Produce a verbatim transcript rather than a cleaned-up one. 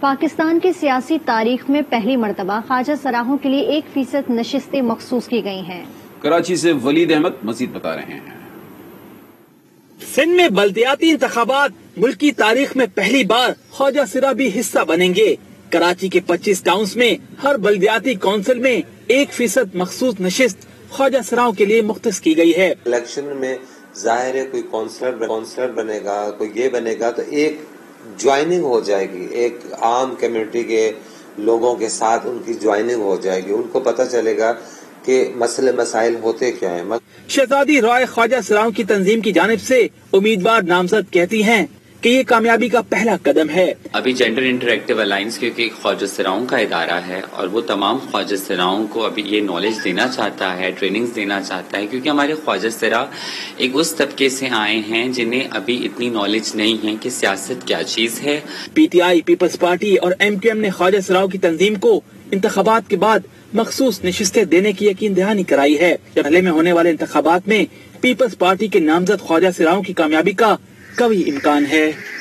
پاکستان کی سیاسی تاریخ میں پہلی مرتبہ خواجہ سراہوں کے لیے ایک فیصد نشستیں مخصوص کی گئی ہیں۔ کراچی سے ولید احمد مزید بتا رہے ہیں۔ سندھ میں بلدیاتی انتخابات ملک کی تاریخ میں پہلی بار خواجہ سرا بھی حصہ بنیں گے۔ کراچی کے پچیس ٹاؤنز میں ہر بلدیاتی کونسل میں ایک فیصد مخصوص نشست خواجہ سراہوں کے لیے مختص کی گئی ہے۔ الیکشن میں ظاہر ہے کوئی کونسلر کونسلر بنے گا، کوئی یہ بنے گا، تو ایک جوائننگ ہو جائے گی، ایک عام کمیونٹی کے لوگوں کے ساتھ ان کی جوائننگ ہو جائے گی، ان کو پتہ چلے گا کہ مسئلے مسائل ہوتے کیا ہیں۔ شہزادی رائے خواجہ سراہوں کی تنظیم کی جانب سے امیدوار نامزد کہتی ہیں کہ یہ کامیابی کا پہلا قدم ہے۔ ابھی جینڈر انٹریکٹیو الائنس کیونکہ خواجہ سراہوں کا ادارہ ہے اور وہ تمام خواجہ سراہوں کو ابھی یہ نالج دینا چاہتا ہے، ٹریننگز دینا چاہتا ہے، کیونکہ ہمارے خواجہ سرا ایک اس طبقے سے آئے ہیں جنہیں ابھی اتنی نالج نہیں ہے کہ سیاست کیا چیز ہے۔ P T I, Peoples Party اور ایم کیو ایم نے خواجہ سراہوں کی تنظیم کو انتخابات کے بعد مخصوص نشستیں دینے کی یقین دہانی کرائی ہے۔ حال میں ہونے والے انتخابات میں پیپلز پارٹی کے نامزد خواجہ سراہوں کی کامیابی کا قوی امکان ہے۔